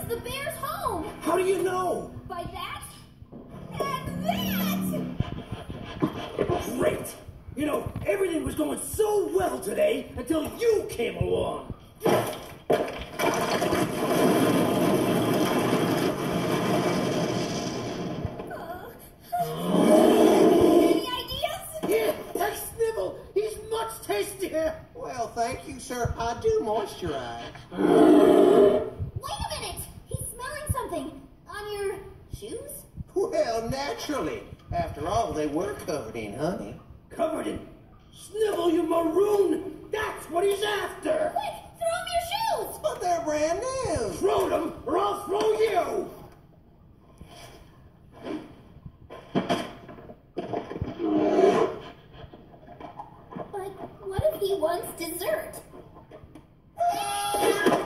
the bear's home. How do you know? By that and that. Great. You know, everything was going so well today until you came along. Any ideas? Here, take Snivel. He's much tastier. Well, thank you, sir. I do moisturize. Wait a minute. He's smelling something. On your shoes? Well, naturally. After all, they were covered in honey. Covered in... Snivel, you maroon! That's what he's after! Quick, throw him your shoes! But they're brand new. Throw them, or I'll throw you! But what if he wants dessert?